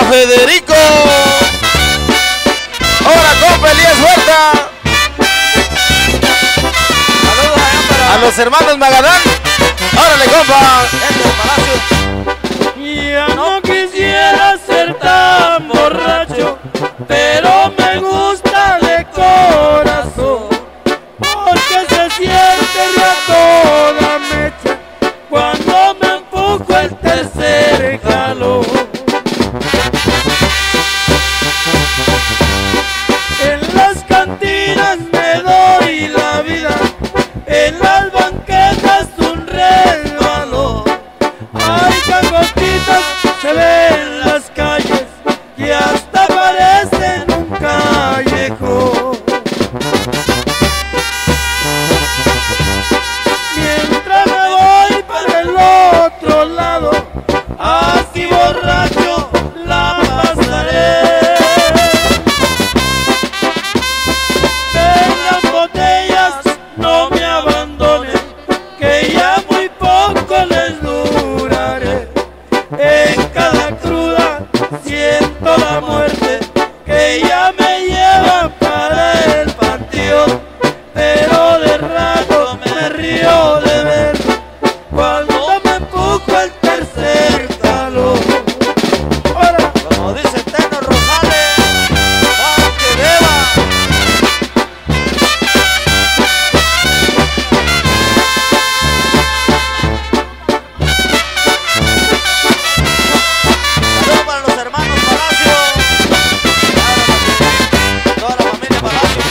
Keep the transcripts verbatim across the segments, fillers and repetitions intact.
Federico. Ahora compa Elías Huerta. Saludos allá para A los hermanos Magadán. Órale compa. Palacio. Ya no quisiera ser tan borracho, pero me gusta de corazón, porque se siente ya toda mecha cuando me empujo el tercer jalón. En las cantinas me doy la vida, en las banquetas un resbalón. Hay cagotitas, se ven en las calles y hasta parecen un callejón. Mientras me voy para el otro lado, así borracho la pasaré. Vengan botellas, no me abandonen, que ya muy poco les duraré. En cada cruda siento la muerte, que ya me lleva para el panteón, pero de rato me río de ver cuando me empujo el tercer talón. Ahora, Como dice Teno Rosales, aunque beba. Saludos para los hermanos Palacio. Toda la familia Palacio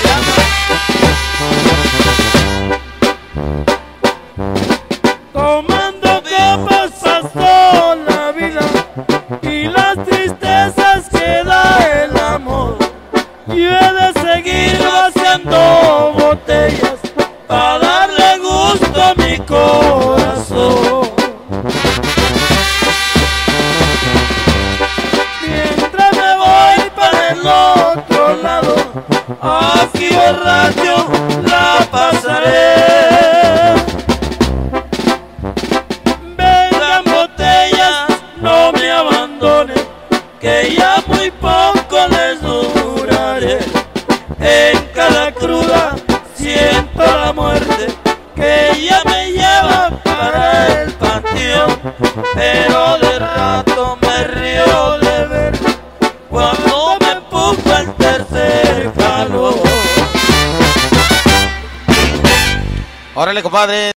tomando copas pasó la vida y las tristezas que da el amor. Yo he de seguir vaciando botellas para darle gusto a mi corazón. Mientras me voy para el otro lado, así borracho la pasaré. Vengan botellas, no me abandonen, que ya muy poco les duraré. En cada cruda siento la muerte, que ya me lleva para el panteón, pero de rato me río de ver cuando me empujo el tercer jalón. Órale compadre.